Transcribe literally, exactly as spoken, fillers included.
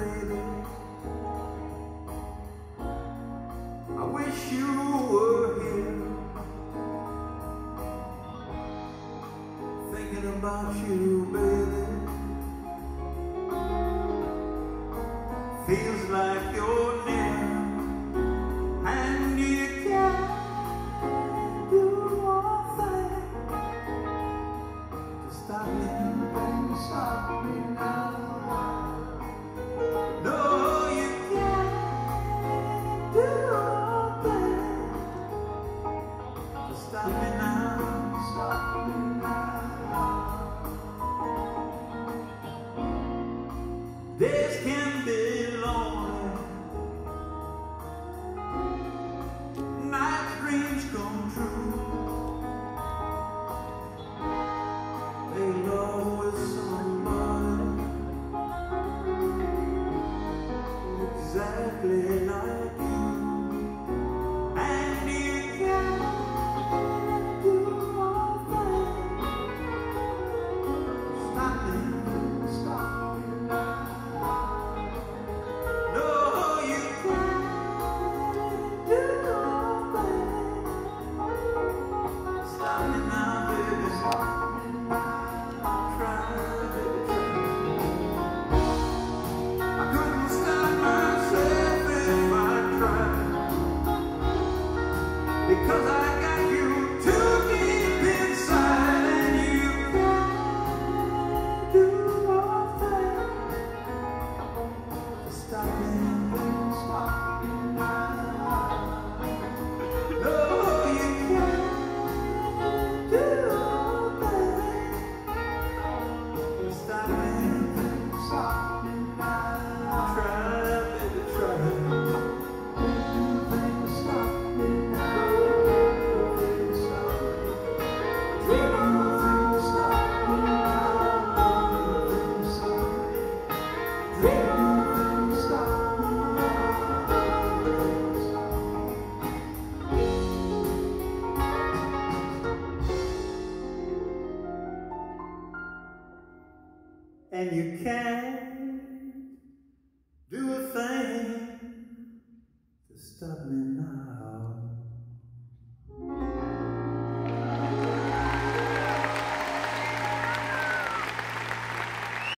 baby. I wish you were here, thinking about you, baby. Feels like you're near, and you can't do one thing to stop me. Stop me now. No, you can't do one thing to stop me now. Stop me now. Days can be lonely, night dreams come true. They love with somebody exactly like you, and you can't do one thing. Stop me, stop me now. No, you can't do one thing. Stop me now, baby. Stop me now. Try, baby, try. I couldn't stop myself if I tried, because I got you too deep inside, and you can't do one thing to stop me. Stop me now. No, you can't do one thing to stop me. Stop me now. Try, baby, try. Stop me now. Dream on, stop me now. Dream on, stop me now. And you can't do a thing to stop me now.